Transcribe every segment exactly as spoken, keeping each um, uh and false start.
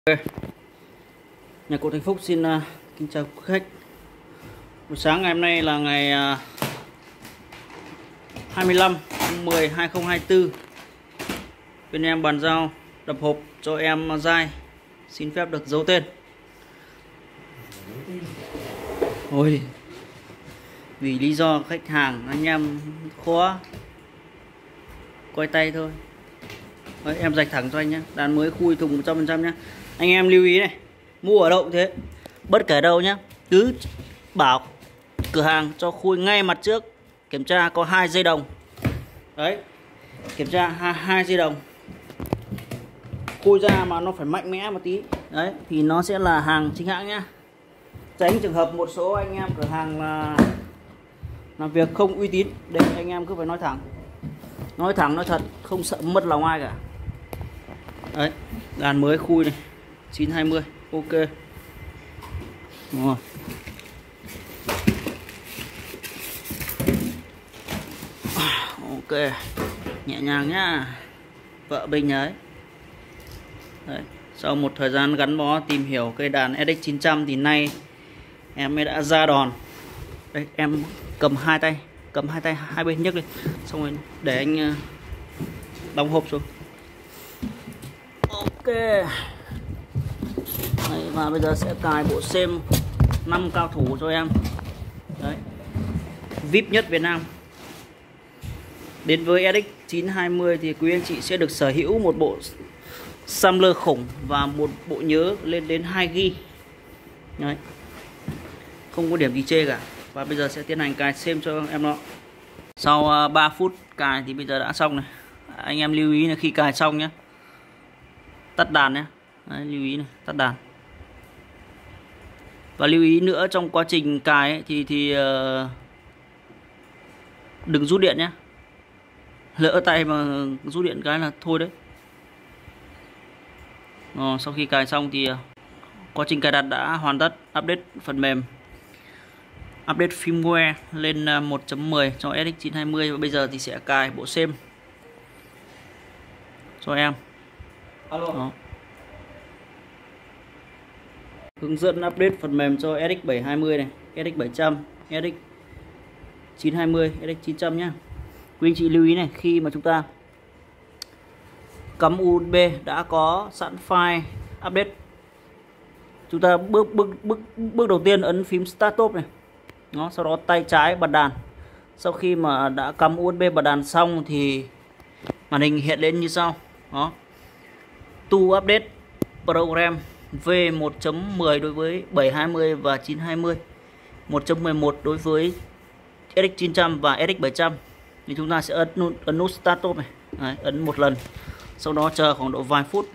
Ok. Nhà cụ Thành Phúc xin uh, kính chào quý khách. Buổi sáng ngày hôm nay là ngày uh, hai mươi lăm tháng mười hai nghìn không trăm hai mươi tư. Bên em bàn giao đập hộp cho em Giai, xin phép được giấu tên. Ôi, vì lý do khách hàng anh em khó quay tay thôi. Đấy, em rạch thẳng cho anh nhé. Đàn mới khui thùng một trăm phần trăm nhé. Anh em lưu ý này, mua ở đâu cũng thế, bất kể đâu nhé, cứ bảo cửa hàng cho khui ngay mặt trước, kiểm tra có hai dây đồng. Đấy, kiểm tra hai, hai dây đồng, khui ra mà nó phải mạnh mẽ một tí. Đấy, thì nó sẽ là hàng chính hãng nhá. Tránh trường hợp một số anh em cửa hàng là làm việc không uy tín. Đây, anh em cứ phải nói thẳng, nói thẳng nói thật, không sợ mất lòng ai cả. Đấy, đàn mới khui này, chín hai mươi, ok. Rồi. Ok, nhẹ nhàng nhá, vợ Bình ấy. Đấy, sau một thời gian gắn bó tìm hiểu cây đàn ét ích chín trăm thì nay em mới đã ra đòn. Đây, em cầm hai tay, cầm hai tay hai bên nhấc lên, xong rồi để anh đóng hộp xuống. Ok. Đấy, và bây giờ sẽ cài bộ xem năm cao thủ cho em. Đấy, vi ai pi nhất Việt Nam. Đến với ét ích chín hai mươi thì quý anh chị sẽ được sở hữu một bộ sampler khủng và một bộ nhớ lên đến hai gi ga bai. Đấy, không có điểm gì chê cả. Và bây giờ sẽ tiến hành cài xem cho em nó. Sau ba phút cài thì bây giờ đã xong này. Anh em lưu ý là khi cài xong nhé, tắt đàn nhé. Đấy, lưu ý này, tắt đàn. Và lưu ý nữa, trong quá trình cài ấy, thì thì uh, đừng rút điện nhé. Lỡ tay mà rút điện cái là thôi đấy. Ờ, sau khi cài xong thì uh, quá trình cài đặt đã hoàn tất. Update phần mềm, update firmware lên uh, một chấm mười cho ét ích chín hai mươi. Và bây giờ thì sẽ cài bộ xem cho em. Alo. Đó. Hướng dẫn update phần mềm cho ét ích bảy hai mươi này, ét ích bảy trăm, ét ích chín hai mươi, ét ích chín trăm nhé. Quý anh chị lưu ý này, khi mà chúng ta cắm u ét bê đã có sẵn file update, chúng ta bước bước bước bước đầu tiên ấn phím Start Top này. Đó, sau đó tay trái bật đàn. Sau khi mà đã cắm u ét bê bật đàn xong thì màn hình hiện lên như sau. Đó. To update program V một chấm mười đối với bảy hai mươi và chín hai mươi, một chấm mười một đối với ét ích chín trăm và ét ích bảy trăm. Thì chúng ta sẽ ấn nút, ấn nút Start Top này. Đấy, ấn một lần, sau đó chờ khoảng độ vài phút.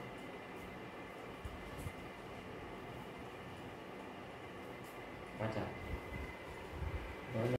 Quá trời.